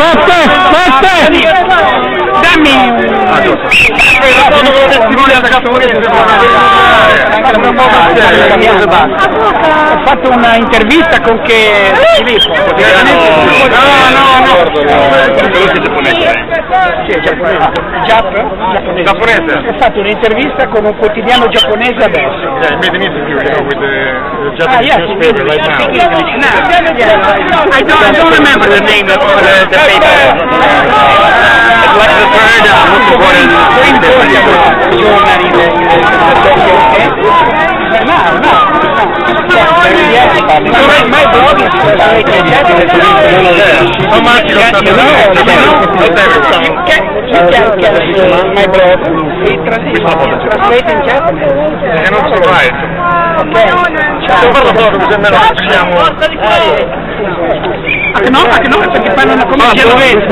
Dammi la foto con la testimonianza giapponese. Ho fatto un'intervista con che Filippo. No. Sì, giapponese. Giapponese. Ho fatto un'intervista con un quotidiano giapponese adesso. Yeah, made an interview, you know, with the Japanese yes, newspaper right now. I don't remember the name of the paper. It's like the third most important giornali my blog is How much you got my blog translate in Japanese. E non so right. Ok. Ciao, parla solo che se me lo facciamo. No, perché fanno una commissione.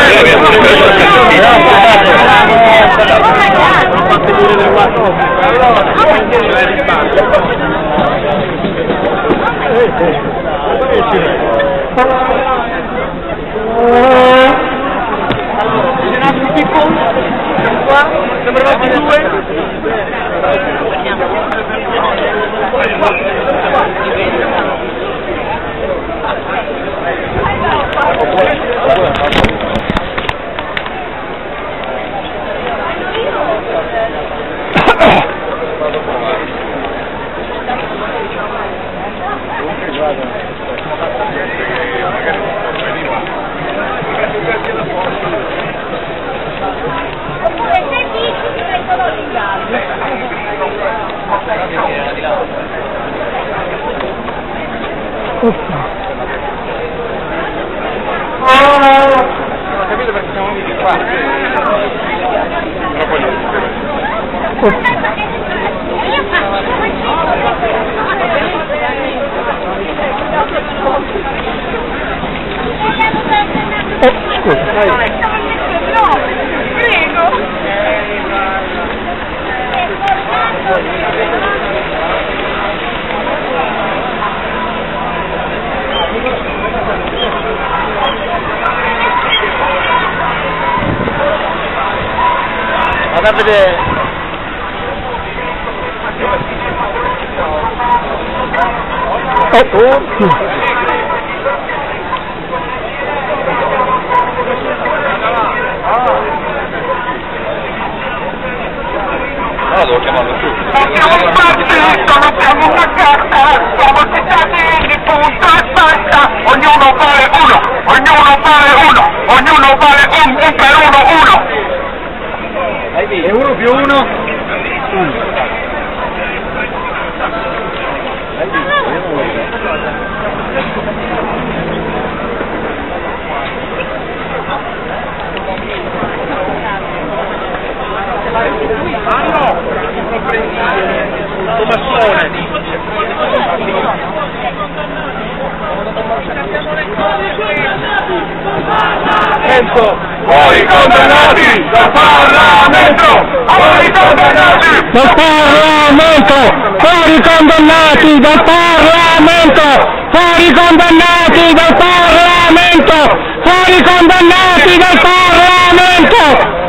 Capito perché siamo venuti qua? Però poi vado a vedere. Devo chiamarlo tu. Siamo partiti, non siamo una carta, siamo cittadini, punto e basta. Ognuno vale uno, ognuno vale un per uno. E 1 più 1? Fuori condannati dal Parlamento! Fuori condannati! Dal Parlamento! Fuori condannati dal Parlamento! Fuori condannati dal Parlamento! Fuori condannati dal Parlamento!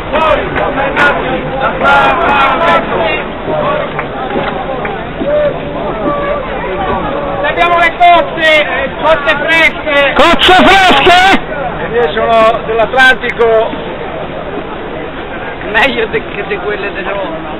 Abbiamo le cozze fresche! Cozze fresche? Io sono dell'Atlantico. Meglio che di quelle di Roma.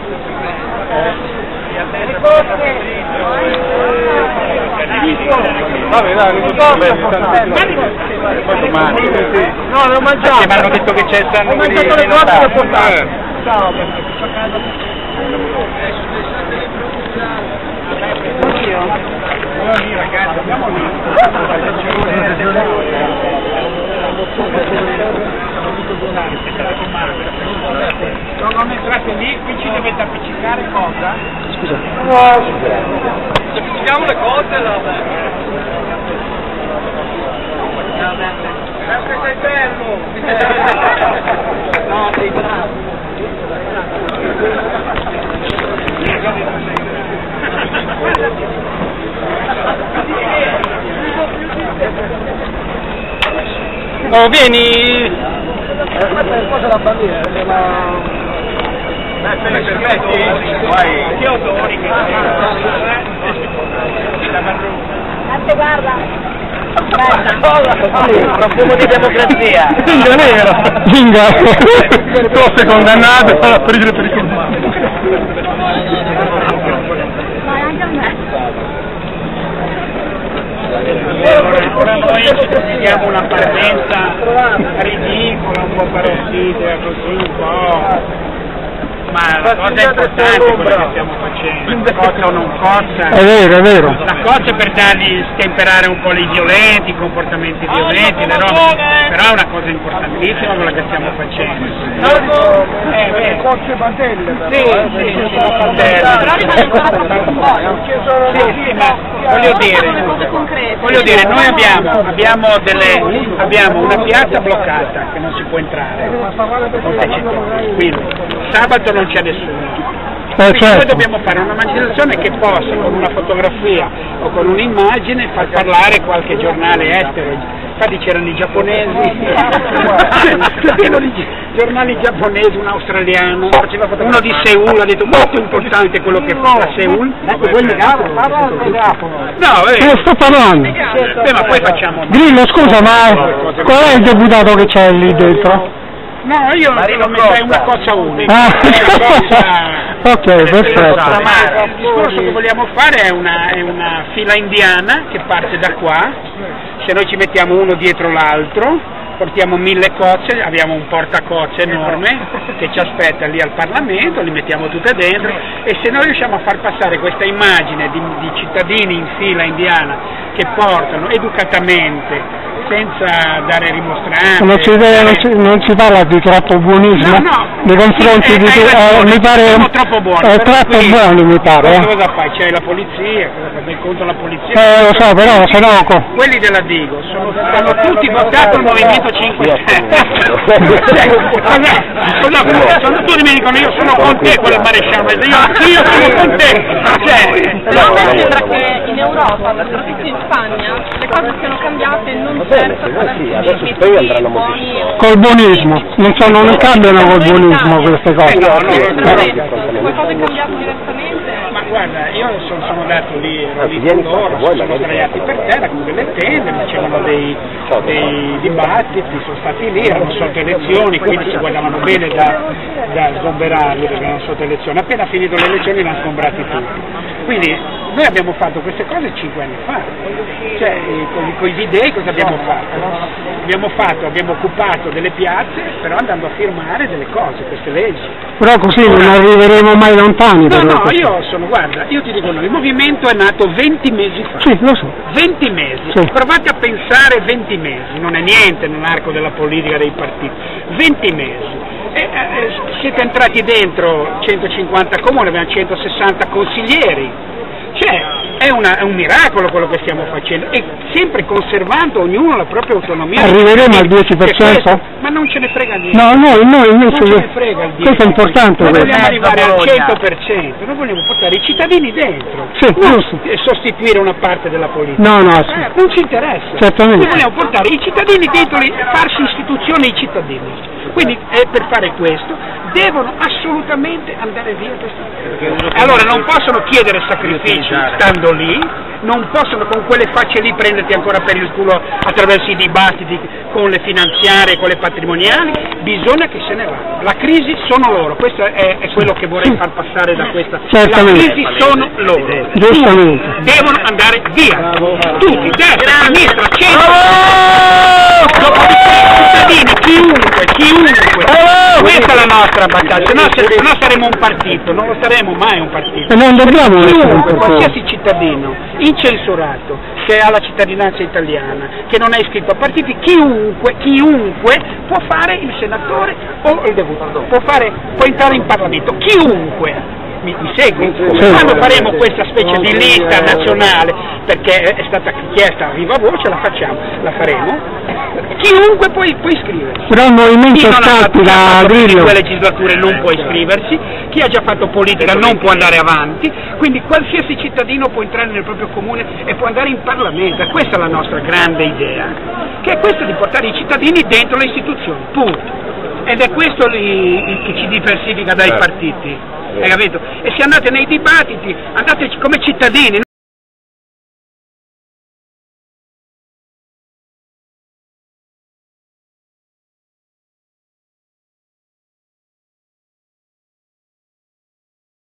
Vabbè, dai, non so poi domani. No, l'ho mangiato! Perché mi hanno detto che c'è stanno Ho mangiato le cozze e l'ho portate! Ciao. Ragazzi, abbiamo non entrate lì, qui ci dovete appiccicare cosa? Scusa. Se appiccichiamo le cose Sempre sei fermo! No, sei bravo. Oh, vieni! Cosa la bandiera? Permetti? Vai. Guarda. Profumo di democrazia. Zinga nera. Zinga. Tosse condannato per il Vai anche a me. Ora noi diamo una partenza ridicola, un po' parassita, così un po'. Ma la cosa importante è quello che stiamo facendo, cozza o non cozza. È vero, è vero. La cozza è per dargli stemperare un po' i violenti, i comportamenti violenti, le robe, però è una cosa importantissima quella che stiamo facendo. Cozze patelle però. Sì, ma voglio dire, noi abbiamo una piazza bloccata che non si può entrare, quindi sabato non c'è nessuno. Quindi noi Certo. dobbiamo fare una manifestazione che possa, con una fotografia o con un'immagine, far parlare qualche giornale estero. Infatti c'erano i giapponesi, pieno di giornali giapponesi, un australiano, uno di Seul ha detto molto importante quello che fa a Seul. No, Sto parlando. ma poi facciamo. Grillo, scusa, ma qual è il deputato che c'è lì dentro? No, io lo metterei una cosa unica. Ok, perfetto. Ma il discorso che vogliamo fare è una fila indiana che parte da qua, se noi ci mettiamo uno dietro l'altro, portiamo 1000 cozze, abbiamo un portacozze enorme che ci aspetta lì al Parlamento, li mettiamo tutte dentro e se noi riusciamo a far passare questa immagine di cittadini in fila indiana che portano educatamente, senza dare rimostranze. Non si parla di troppo buonismo nei confronti di mi pare siamo troppo buoni. è troppo buoni mi pare. Cosa fai? C'è la polizia, cosa fai contro la polizia? Lo so, però se no quelli della Digo hanno tutti votato il Movimento 5 Stelle. Tutti mi dicono io sono con te quello maresciallo, io sono con te. Però a me sembra che in Europa, soprattutto in Spagna, le cose siano cambiate non certo col buonismo, non cambiano col buonismo queste cose. Come cose cambiate diversamente. Ma guarda, io sono andato lì, ero lì con loro, sono sdraiati per terra con delle tende, facevano dei dibattiti, sono stati lì, erano sotto elezioni, quindi si guardavano bene da sgomberarli perché erano sotto elezioni. Appena finito le elezioni li hanno sgombrati tutti. Quindi noi abbiamo fatto queste cose 5 anni fa, cioè con i D-Day cosa abbiamo fatto? Abbiamo occupato delle piazze però andando a firmare delle cose, queste leggi. Però così non arriveremo mai lontani. Guarda, io ti dico no, il movimento è nato 20 mesi fa. Sì, lo so. 20 mesi, sì. Provate a pensare 20 mesi, non è niente nell'arco della politica dei partiti, 20 mesi. Siete entrati dentro 150 comuni, abbiamo 160 consiglieri, cioè è un miracolo quello che stiamo facendo e sempre conservando ognuno la propria autonomia. Arriveremo al 10%? Ma non ce ne frega niente. No, noi non ce ne frega il 10%. Questo è importante. Noi vogliamo arrivare al 100%, noi vogliamo portare i cittadini dentro, sì, non sostituire una parte della politica. No, non ci interessa. Certamente. Noi vogliamo portare i cittadini dentro, farsi istituzioni i cittadini. Quindi per fare questo devono assolutamente andare via questi. Allora non possono chiedere sacrifici stando lì, non possono con quelle facce lì prenderti ancora per il culo attraverso i dibattiti con le finanziarie, con le patrimoniali, bisogna che se ne vadano. La crisi sono loro, questo è quello che vorrei far passare da questa. Certamente. La crisi sono loro. Giustamente. Devono andare via. Tutti, destra, sinistra, centro. Dopodiché cittadini, chiunque. Questa è la nostra battaglia, se no saremo un partito, non lo saremo mai un partito. E non dobbiamo Chiunque, qualsiasi cittadino incensurato che ha la cittadinanza italiana, che non è iscritto a partiti, chiunque può fare il senatore o il deputato, può entrare in Parlamento, chiunque. Mi segui? Quando faremo questa specie di lista nazionale, perché è stata chiesta a viva voce, la faremo, chiunque può iscriversi. Però il movimento scatti da Grillo. Chi non ha fatto 5 legislature non può iscriversi, chi ha già fatto politica non può andare avanti, quindi qualsiasi cittadino può entrare nel proprio comune e può andare in Parlamento, e questa è la nostra grande idea, che è questa di portare i cittadini dentro le istituzioni, punto. Ed è questo che ci diversifica dai partiti, hai capito? E se andate nei dibattiti, andate come cittadini.